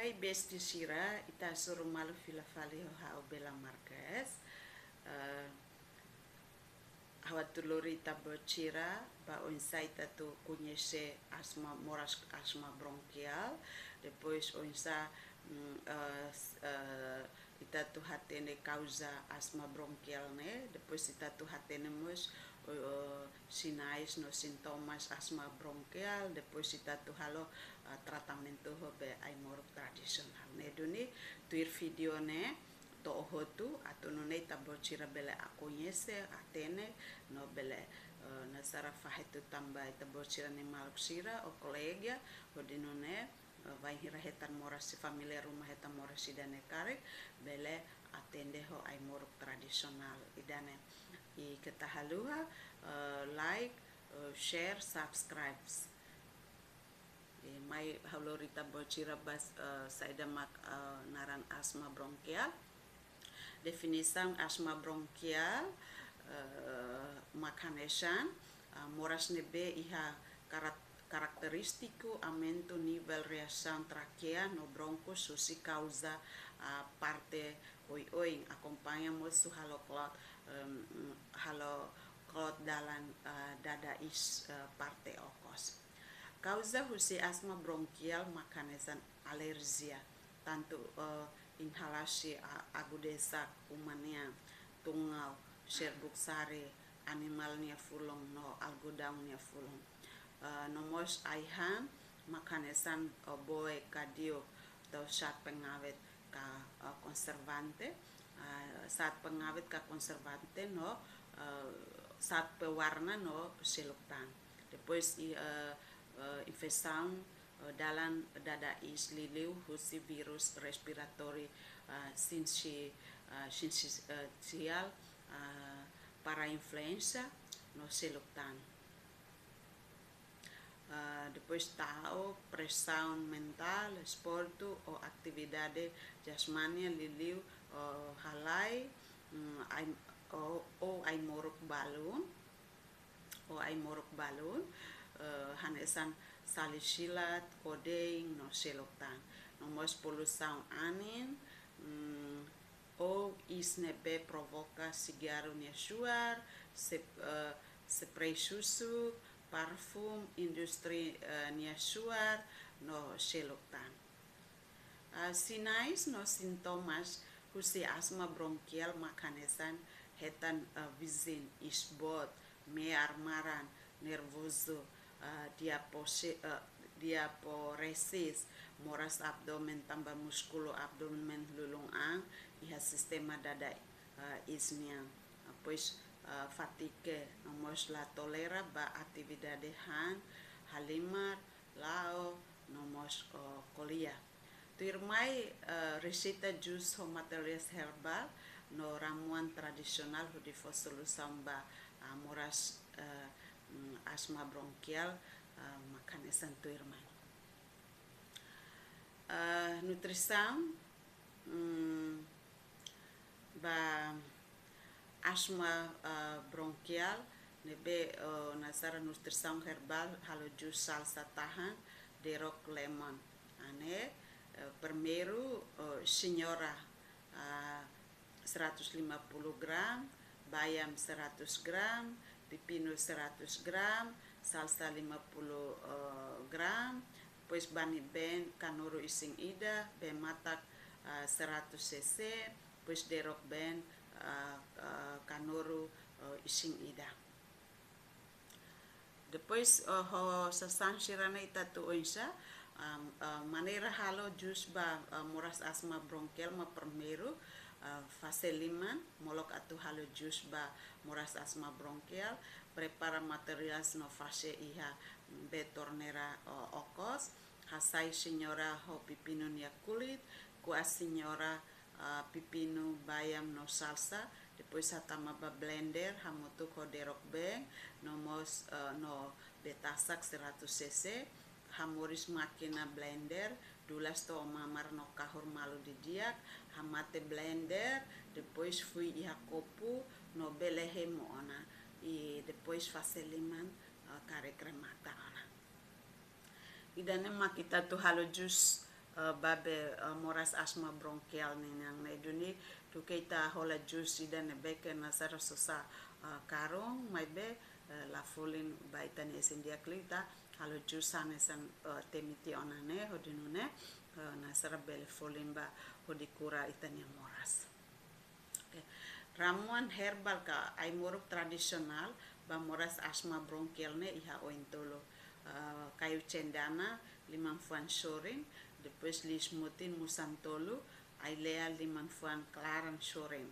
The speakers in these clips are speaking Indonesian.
Hai besti Shira, ita suruh malu filafali hao Bella Marquez. Hawa tuluri ita bocira ba onsa tu conhece asma moras asma bronquial. Depois onsa ita tu hatene causa asma bronquial né. Depois ita tu hatene sinais no sintomas asma bronquial. Depois ita tu halo tratamento be ai morok tradisional né. Duni tuir video né to ohotu atau nune tabocira bele akonhece atene no bele nasara fahetu tambah tabocira ne maluksira o colega hodinone vai hira hetan mora si familia rumah hetan mora si dane karek bele atende ho ai morok tradisional idane I ketahaluha like share subscribes mai halorita bocira bas saidamak naran asma bronquial. Definição asma bronquial makanesan moras nebe iha característico aumento nível reação traquea no bronco susi causa parte oi acompanhamos su halo clot dalam dada is parte okos. Causa husi asma bronquial makanesan alergia tanto inhalasi agudesa umania tungau serbuk sare animalnya fulong no algodaunya fulong nomos aihan makanesan boe kadio atau saat pengawet ka konservante saat pengawet ka konservante no saat pewarna no seluktan depois infeção dalam dada is liliu husi virus respiratori sincicial para influenza no seluktan. Depois tau pressão mental, esporte ou atividade jasmania liliu halai ou ai morok balun hanesan salisilat kodeng no seloktan nomos poluição anin ou isnebe provoca cigarro nia suar spray susu parfum industri nia suar no seloktan sinais no sintomas husi asma bronquial makanesan hetan visin isbot mearmaran nervoso diaporesis moras abdomen tambah muskulo abdomen lulung ang iha sistema dada isnia pois fatigue nomos la tolera ba atividade han halimar lao nomos kolia tuirmai resita jus ho materias herbal no ramuan tradisional hudifo solução ba moras asma bronquial makanesan tuirmai nutrição ba asma bronquial nebe nasara nutrição herbal halo jus salsa tahan derok lemon ane primeiro senhora 150 gram bayam 100 gram pepino 100 gram salsa 50 gram pois bani ben kanoro ising ida ben matak 100 cc pois derok ben kanoro ising ida depois ho sasan shirana ita tu onsa maneira halo jus ba moras asma bronquial ma primeiro fase liman molok atu halo jus ba moras asma bronquial prepara materiais no fase iha be tornera okos hasai senhora ho pepino nia kulit kuas senhora pepino bayam no salsa depois hatama ba blender hamutu ko derok beng nomos no betasak 100 cc hamoris makina blender dulas to mamar no kahur malu didiak hamate blender depois fui iha kopu no belehe moona e depois faseliman kare cremata ona idane makita tu halo jus babe moras asma bronkial nih yang neduni tu kita hola jus ida ne beke nasara sosa karong mai be la folin baitani esendia klita halo jus sanesan temiti onane hodinune nasara bele folin ba hodikura itania moras. Ramuan herbal ka ai muruk tradisional ba moras asma bronkial ne iha ointolo kayu cendana limang fuan soring depois lismutin musantolo ai lea limang fuan klaran soring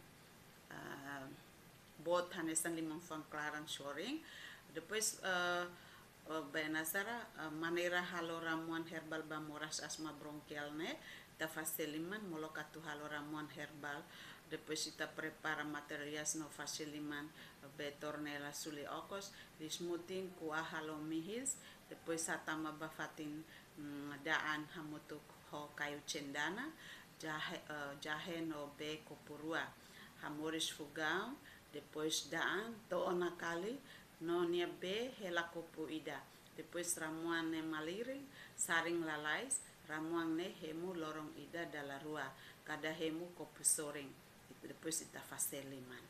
bot hanesan limang fuan klaran soring depois benasara manera halo ramuan herbal ba moras asma bronkial ne ta faseliman molokatu halo ramuan herbal depois ita prepara materias no fasiliman betornela suli okos dismutin kuah halo mihis depois satama bafatin daan hamutuk ho kayu cendana jahe no be kopurua hamoris fugao depois daan to ona kali no nia be hela kopu ida depois ramuan ne maliring saring lalais ramuan ne hemu lorong ida dalarua kada hemu kopu soring depois ita faseliman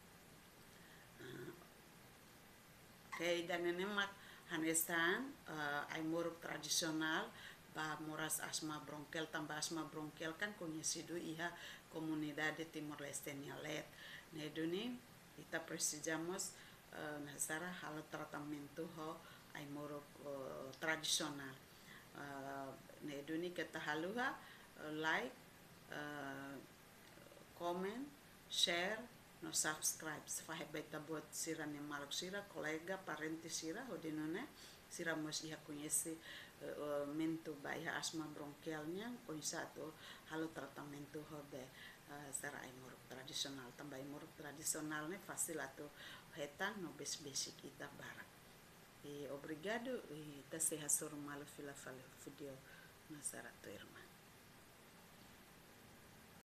dan ini mak hanesan ai muruk tradisional ba moras asma bronkial tambah asma bronkial kan conhecido iha comunidade Timor Leste Nialet neduni ita precisamos nasara halo tratamento ho ai muruk tradisional neduni kita haluha like comment, share, no subscribe. Fahe baita buat sira ne maluk sira, kolega, parente sira, hodinone sira mos iha conhece mento ba iha asma bronkialnya, konisa to halo tratamento hobe sara imuruk tradisional. Tambah imuruk tradisional ne fasil ato hetang no besi kita barak. Obrigado e ta seha soro malo fila video nasara to irmã.